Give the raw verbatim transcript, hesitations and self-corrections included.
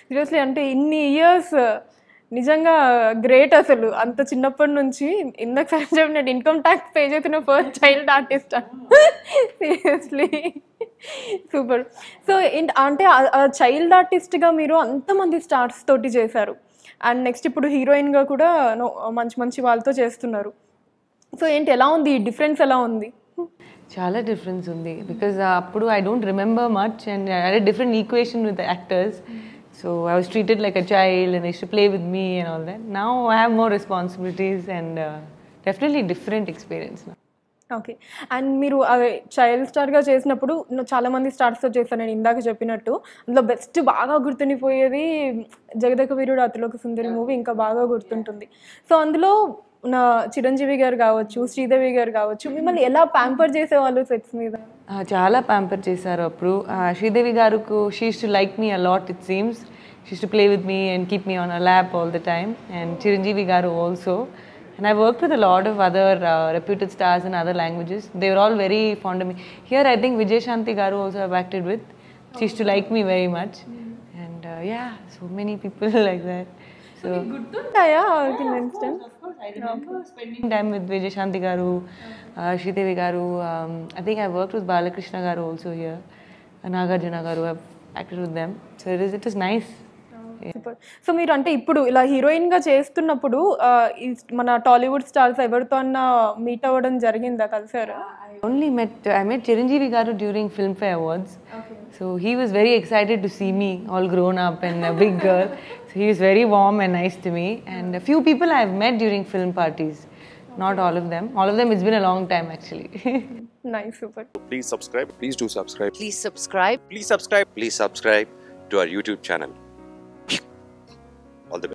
Seriously అంటే ఇన్ని years నిజంగా గ్రేట్ అసలు. అంత చిన్నప్పటి నుంచి ఇందాక సార్ చెప్పినట్టు ఇన్కమ్ ట్యాక్స్ పే చేసిన first child artist seriously super. So అంటే చైల్డ్ ఆర్టిస్ట్గా మీరు అంతమంది స్టార్స్ తోటి చేశారు అండ్ నెక్స్ట్ ఇప్పుడు హీరోయిన్గా కూడా మంచి మంచి వాళ్ళతో చేస్తున్నారు. సో ఏంటి ఎలా ఉంది డిఫరెన్స్ ఎలా ఉంది? చాలా డిఫరెన్స్ ఉంది బికాజ్ అప్పుడు I don't remember much and I had a different equation with actors. So I was treated like a child and they used to play with me and all that. Now I have more responsibilities and uh, definitely different experience now. Okay. And మీరు child స్టార్గా చేసినప్పుడు చాలామంది స్టార్స్తో చేశాను నేను ఇందాక చెప్పినట్టు. అందులో best బాగా గుర్తుండిపోయేది జగదేక వీరుడు అతిలోక సుందరి మూవీ ఇంకా బాగా గుర్తుంటుంది. సో అందులో నా చిరంజీవి గారు కావచ్చు, శ్రీదేవి గారు కావచ్చు, మిమ్మల్ని ఎలా ప్యాంపర్ చేసేవాళ్ళు సెట్స్ మీద? చాలా ప్యాంపర్ చేశారు అప్పుడు. శ్రీదేవి గారుకు she used to like me a lot it seems. She used to play with me and keep me on a lap all the time. And Chiranjeevi garu also. And I worked with a lot of other uh, reputed stars in other languages. They were all very fond of me. Here I think Vijay Shanti Garu also I've acted with. She used to like me very much. And uh, yeah, so many people like that. So గుర్తుంటాయా? Of course, I remember spending time with Vijay Shanti Garu, uh, Sridevi Garu. Um, I think I worked with Balakrishna Garu also here. Nagarjuna Garu, I've acted with them. So it is, it is nice. So మీరు అంటే ఇప్పుడు ఇలా హీరోయిన్గా చేస్తున్నప్పుడు మన Tollywood stars ఎవరితో అన్నా meet అవ్వడం జరిగిందా, కలిసారా? I only met I met Chiranjeevi Garu during Filmfare Awards. Okay. So he was very excited to see me all grown up and a big girl. So he was very warm and nice to me. And a few people I've met during film parties. Not all of them. All of them, it's been a long time actually. Nice, super. Please subscribe. Please do subscribe. Please subscribe. Please subscribe. Please subscribe to our YouTube channel.